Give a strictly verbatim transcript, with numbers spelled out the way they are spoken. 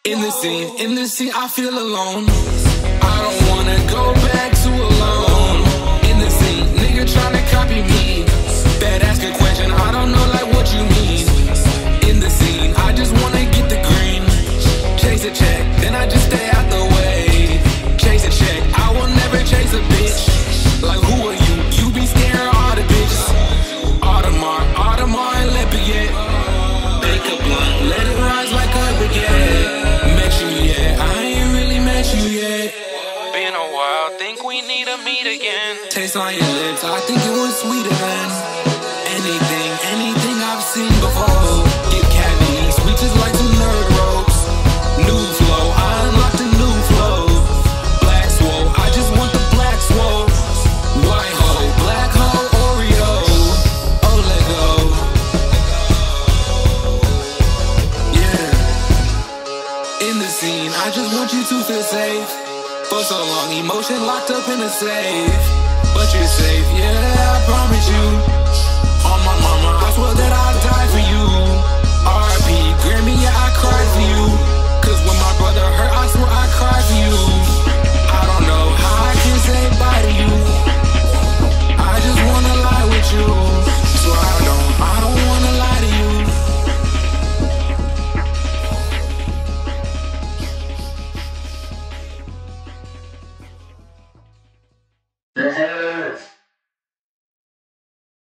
In the scene, in the scene, I feel alone. I don't wanna go back to alone. In the scene, nigga tryna copy me. That ask a question, I don't know like what you mean. In the scene, I just wanna get the green. Chase a check, then I just stay out the way. Chase a check, I will never chase a bitch. Like who are you? You be scaring all the bitches. Audemars, Audemars and Lafayette. Make a blunt, let it rise like a baguette. Met you yet? I ain't really met you yet. Been a while, think we need to meet again. Taste on your lips, I think it was sweeter than anything, anything I've seen before. Get cavities, we just like some nerd ropes. New flow, I unlocked a new flow. Black swole, I just want the black swole. White hole, black hole, Oreo. Oh, let go. Yeah. In the scene, I just want you to feel safe. For so long, emotion locked up in a safe. But you're safe, yeah, I promise you.